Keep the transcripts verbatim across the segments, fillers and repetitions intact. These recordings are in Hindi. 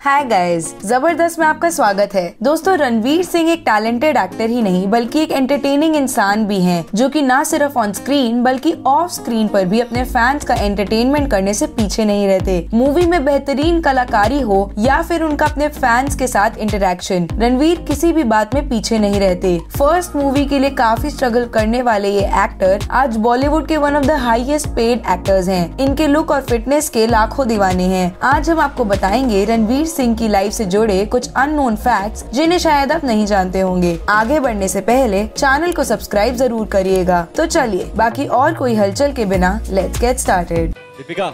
हाय गाइस, जबरदस्त में आपका स्वागत है। दोस्तों, रणवीर सिंह एक टैलेंटेड एक्टर ही नहीं बल्कि एक एंटरटेनिंग इंसान भी हैं, जो कि न सिर्फ ऑन स्क्रीन बल्कि ऑफ स्क्रीन पर भी अपने फैंस का एंटरटेनमेंट करने से पीछे नहीं रहते। मूवी में बेहतरीन कलाकारी हो या फिर उनका अपने फैंस के साथ इंटरेक्शन, रणवीर किसी भी बात में पीछे नहीं रहते। फर्स्ट मूवी के लिए काफी स्ट्रगल करने वाले ये एक्टर आज बॉलीवुड के one of the highest paid actors हैं। इनके लुक और फिटनेस के लाखों दीवाने हैं। आज हम आपको बताएंगे रणवीर सिंह की लाइफ से जुड़े कुछ अननोन फैक्ट्स जिन्हें शायद आप नहीं जानते होंगे। आगे बढ़ने से पहले चैनल को सब्सक्राइब जरूर करिएगा। तो चलिए, बाकी और कोई हलचल के बिना लेट्स गेट स्टार्टेड। दीपिका,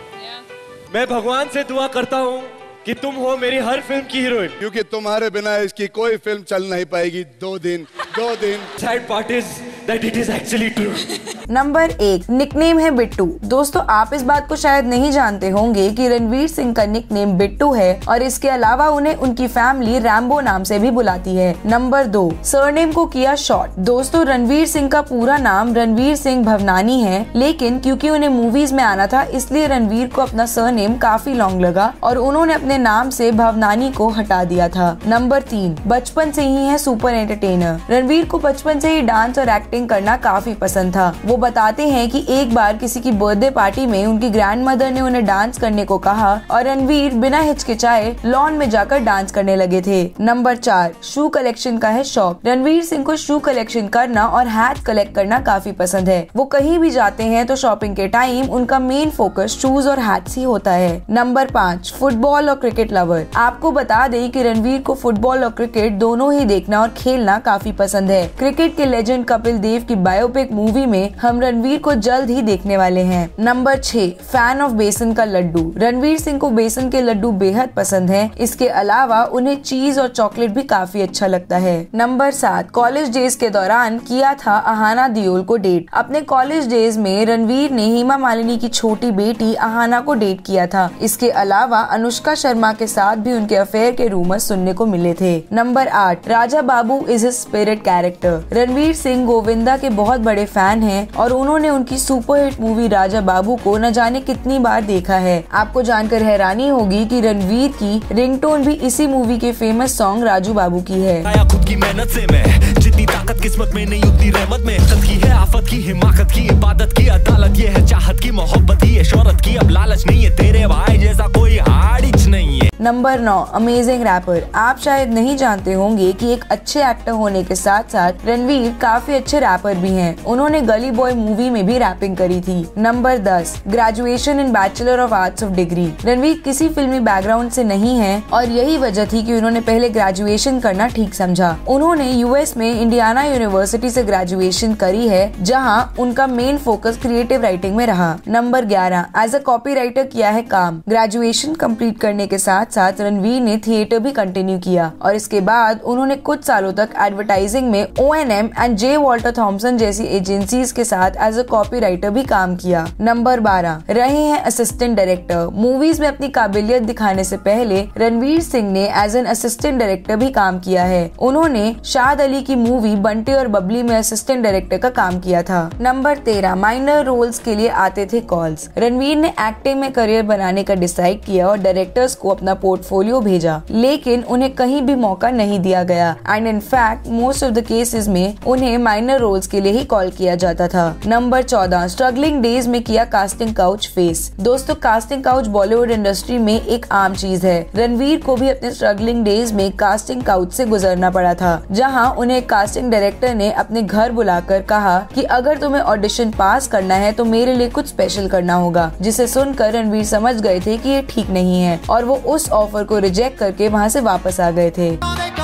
मैं भगवान से दुआ करता हूँ कि तुम हो मेरी हर फिल्म की हीरोइन, क्योंकि तुम्हारे बिना इसकी कोई फिल्म चल नहीं पाएगी। दो दिन दो दिन sad part is that it is actually true. Number एक, निकनेम है बिट्टू। दोस्तों, आप इस बात को शायद नहीं जानते होंगे कि रणवीर सिंह का निकनेम बिट्टू है और इसके अलावा उन्हें उनकी फैमिली रैम्बो नाम से भी बुलाती है। नंबर दो, सरनेम को किया शॉर्ट। दोस्तों, रणवीर सिंह का पूरा नाम रणवीर सिंह भवनानी है, लेकिन क्योंकि उन्हें मूवीज में आना था इसलिए रणवीर को अपना सरनेम काफी लॉन्ग लगा और उन्होंने अपने नाम से भवनानी को हटा दिया था। नंबर तीन, बचपन से ही है सुपर एंटरटेनर। रणवीर को बचपन से ही डांस और एक्टिंग करना काफी पसंद था। वो बताते हैं कि एक बार किसी की बर्थडे पार्टी में उनकी ग्रैंडमदर ने उन्हें डांस करने को कहा और रणवीर बिना हिचकिचाए लॉन में जाकर डांस करने लगे थे। नंबर चार, शू कलेक्शन का है शौक। रणवीर सिंह को शू कलेक्शन करना और हैट कलेक्ट करना काफी पसंद है। वो कहीं भी जाते हैं तो शॉपिंग के टाइम उनका मेन फोकस शूज और हैट्स ही होता है। नंबर पाँच, फुटबॉल और क्रिकेट लवर। आपको बता दें कि रणवीर को फुटबॉल और क्रिकेट दोनों ही देखना और खेलना काफी पसंद है। क्रिकेट के लेजेंड कपिल देव की बायोपिक मूवी में हम रणवीर को जल्द ही देखने वाले हैं। नंबर छह, फैन ऑफ बेसन का लड्डू। रणवीर सिंह को बेसन के लड्डू बेहद पसंद हैं। इसके अलावा उन्हें चीज और चॉकलेट भी काफी अच्छा लगता है। नंबर सात, कॉलेज डेज के दौरान किया था अहाना दियोल को डेट। अपने कॉलेज डेज में रणवीर ने हेमा मालिनी की छोटी बेटी अहाना को डेट किया था। इसके अलावा अनुष्का शर्मा के साथ भी उनके अफेयर के रूमर्स सुनने को मिले थे। नंबर आठ, Raja Babu is his spirit character. Ranveer Singh Govinda के बहुत बड़े फैन हैं और उन्होंने उनकी सुपरहिट मूवी राजा बाबू को न जाने कितनी बार देखा है। आपको जानकर हैरानी होगी कि रणवीर की रिंगटोन भी इसी मूवी के फेमस सॉन्ग राजू बाबू की है। खुद की मेहनत से मैं जितनी ताकत किस्मत में नहीं उतनी रहमत में खत की है, आफत की हिमाकत की इबादत की अदालत, ये है चाहत की मोहब्बत की है शोहरत की, अब लालच नहीं है तेरे भाई जैसा कोई हारिच नहीं है। नंबर नौ, अमेजिंग रैपर। आप शायद नहीं जानते होंगे कि एक अच्छे एक्टर होने के साथ साथ रणवीर काफी अच्छे रैपर भी हैं। उन्होंने गली बॉय मूवी में भी रैपिंग करी थी। नंबर दस, graduation in bachelor of arts of degree. Ranveer किसी फिल्मी बैकग्राउंड से नहीं है और यही वजह थी कि उन्होंने पहले ग्रेजुएशन करना ठीक समझा। उन्होंने यूएस में इंडियाना यूनिवर्सिटी से ग्रेजुएशन करी है, जहां उनका मेन फोकस क्रिएटिव राइटिंग में रहा। नंबर ग्यारह, एज अ कॉपी राइटर किया है काम। ग्रेजुएशन कम्प्लीट करने के साथ साथ रणवीर ने थिएटर भी कंटिन्यू किया और इसके बाद उन्होंने कुछ सालों तक एडवर्टाइजिंग में O N M and J Walter Thompson जैसी एजेंसीज के साथ एज अ कॉपी राइटर भी काम किया। नंबर बारह, रहे हैं असिस्टेंट डायरेक्टर। मूवीज में अपनी काबिलियत दिखाने से पहले रणवीर सिंह ने एज एन असिस्टेंट डायरेक्टर भी काम किया है। उन्होंने शाद अली की मूवी बंटी और बबली में असिस्टेंट डायरेक्टर का काम किया था। नंबर तेरह, माइनर रोल्स के लिए आते थे कॉल्स। रणवीर ने एक्टिंग में करियर बनाने का डिसाइड किया और डायरेक्टर्स को अपना पोर्टफोलियो भेजा, लेकिन उन्हें कहीं भी मौका नहीं दिया गया and in fact most of the cases में उन्हें माइनर रोल्स के लिए ही कॉल किया जाता था। नंबर चौदह, स्ट्रगलिंग डेज में किया कास्टिंग काउच फेस। दोस्तों, कास्टिंग काउच बॉलीवुड इंडस्ट्री में एक आम चीज है। रणवीर को भी अपने स्ट्रगलिंग डेज में कास्टिंग काउच से गुजरना पड़ा था, जहां उन्हें कास्टिंग डायरेक्टर ने अपने घर बुलाकर कहा कि अगर तुम्हें ऑडिशन पास करना है तो मेरे लिए कुछ स्पेशल करना होगा, जिसे सुनकर रणवीर समझ गए थे कि ये ठीक नहीं है और वो उस ऑफर को रिजेक्ट करके वहाँ से वापस आ गए थे।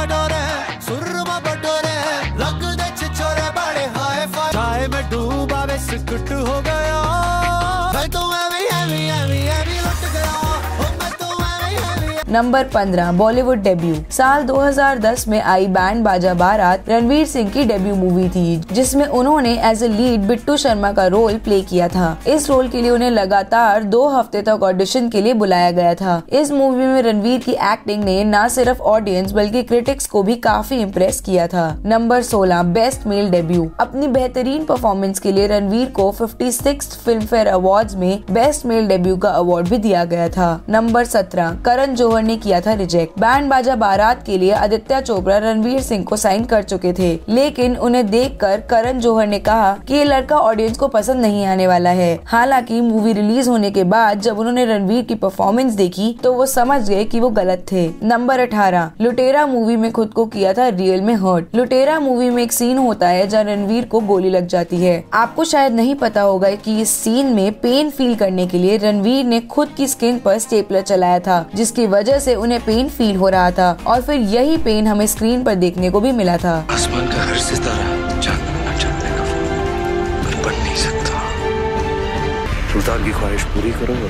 नंबर पंद्रह, बॉलीवुड डेब्यू। साल दो हज़ार दस में आई बैंड बाजा बारात रणवीर सिंह की डेब्यू मूवी थी, जिसमें उन्होंने as a lead Bittu Sharma का रोल प्ले किया था। इस रोल के लिए उन्हें लगातार दो हफ्ते तक ऑडिशन के लिए बुलाया गया था। इस मूवी में रणवीर की एक्टिंग ने न सिर्फ ऑडियंस बल्कि क्रिटिक्स को भी काफी इम्प्रेस किया था। नंबर सोलह, बेस्ट मेल डेब्यू। अपनी बेहतरीन परफॉर्मेंस के लिए रणवीर को छप्पनवें फिल्म फेयर अवार्ड में बेस्ट मेल डेब्यू का अवार्ड भी दिया गया था। नंबर सत्रह, करण जौहर जौहर ने किया था रिजेक्ट। बैंड बाजा बारात के लिए आदित्य चोपड़ा रणवीर सिंह को साइन कर चुके थे, लेकिन उन्हें देखकर करण जौहर ने कहा कि ये लड़का ऑडियंस को पसंद नहीं आने वाला है। हालांकि मूवी रिलीज होने के बाद जब उन्होंने रणवीर की परफॉर्मेंस देखी तो वो समझ गए कि वो गलत थे। नंबर अठारह, लुटेरा मूवी में खुद को किया था रियल में हर्ट। लुटेरा मूवी में एक सीन होता है जहाँ रणवीर को गोली लग जाती है। आपको शायद नहीं पता होगा कि इस सीन में पेन फील करने के लिए रणवीर ने खुद की स्किन पर स्टेपलर चलाया था, जिसकी वजह से उन्हें पेन फील हो रहा था और फिर यही पेन हमें स्क्रीन पर देखने को भी मिला था। आसमान का हर सितारा चांद बनना चाहता है पर बन नहीं सकता। सुल्तान की ख्वाहिश पूरी करो और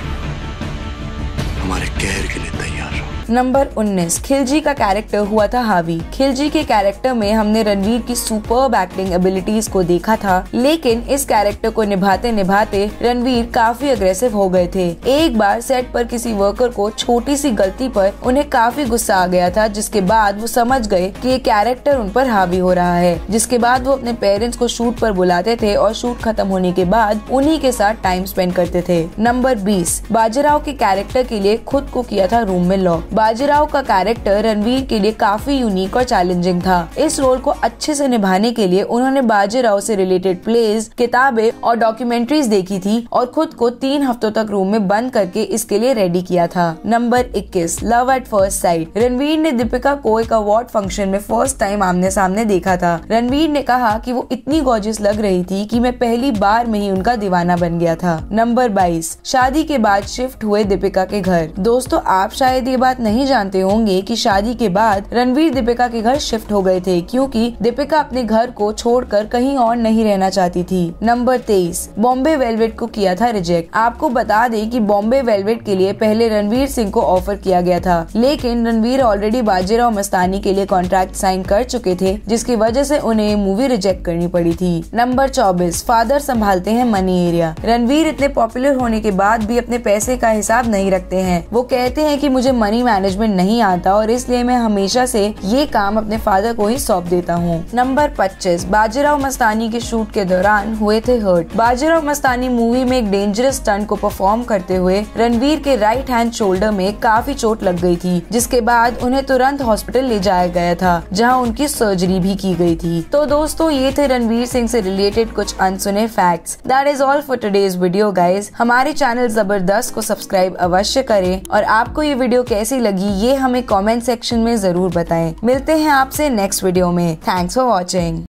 हमारे कहर के लिए तैयार रहो। नंबर उन्नीस, खिलजी का कैरेक्टर हुआ था हावी। खिलजी के कैरेक्टर में हमने रणवीर की सुपर्ब एक्टिंग एबिलिटीज को देखा था, लेकिन इस कैरेक्टर को निभाते निभाते रणवीर काफी अग्रेसिव हो गए थे। एक बार सेट पर किसी वर्कर को छोटी सी गलती पर उन्हें काफी गुस्सा आ गया था, जिसके बाद वो समझ गए कि ये कैरेक्टर उन पर हावी हो रहा है। जिसके बाद वो अपने पेरेंट्स को शूट पर बुलाते थे और शूट खत्म होने के बाद उन्हीं के साथ टाइम स्पेंड करते थे। नंबर बीस, बाजीराव के कैरेक्टर के लिए खुद को किया था रूम में लॉक। बाजीराव का कैरेक्टर रणवीर के लिए काफी यूनिक और चैलेंजिंग था। इस रोल को अच्छे से निभाने के लिए उन्होंने बाजीराव से रिलेटेड प्लेज, किताबें और डॉक्यूमेंट्रीज देखी थी और खुद को तीन हफ्तों तक रूम में बंद करके इसके लिए रेडी किया था। नंबर इक्कीस, love at first sight. Ranveer ने दीपिका को एक अवार्ड फंक्शन में फर्स्ट टाइम आमने सामने देखा था। रणवीर ने कहा कि वो इतनी गॉर्जियस लग रही थी कि मैं पहली बार में ही उनका दीवाना बन गया था। नंबर बाईस, शादी के बाद शिफ्ट हुए दीपिका के घर। दोस्तों, आप शायद ये बात नहीं जानते होंगे कि शादी के बाद रणवीर दीपिका के घर शिफ्ट हो गए थे, क्योंकि दीपिका अपने घर को छोड़कर कहीं और नहीं रहना चाहती थी। नंबर तेईस, बॉम्बे वेलवेट को किया था रिजेक्ट। आपको बता दें कि बॉम्बे वेलवेट के लिए पहले रणवीर सिंह को ऑफर किया गया था, लेकिन रणवीर ऑलरेडी बाजीराव मस्तानी के लिए कॉन्ट्रैक्ट साइन कर चुके थे, जिसकी वजह से उन्हें ये मूवी रिजेक्ट करनी पड़ी थी। नंबर चौबीस, फादर संभालते हैं मनी एरिया। रणवीर इतने पॉपुलर होने के बाद भी अपने पैसे का हिसाब नहीं रखते हैं। वो कहते हैं कि मुझे मनी मैनेजमेंट नहीं आता और इसलिए मैं हमेशा से ये काम अपने फादर को ही सौंप देता हूँ। नंबर पच्चीस, बाजीराव मस्तानी के शूट के दौरान हुए थे हर्ट। बाजीराव मस्तानी मूवी में एक डेंजरस स्टंट को परफॉर्म करते हुए रणवीर के राइट हैंड शोल्डर में काफी चोट लग गई थी, जिसके बाद उन्हें तुरंत हॉस्पिटल ले जाया गया था, जहाँ उनकी सर्जरी भी की गई थी। तो दोस्तों, ये थे रणवीर सिंह से रिलेटेड कुछ अनसुने facts. That is all for today's video guys. हमारे चैनल जबरदस्त को सब्सक्राइब अवश्य करें और आपको ये वीडियो कैसी लगी ये हमें कमेंट सेक्शन में जरूर बताएं। मिलते हैं आपसे नेक्स्ट वीडियो में। Thanks for watching.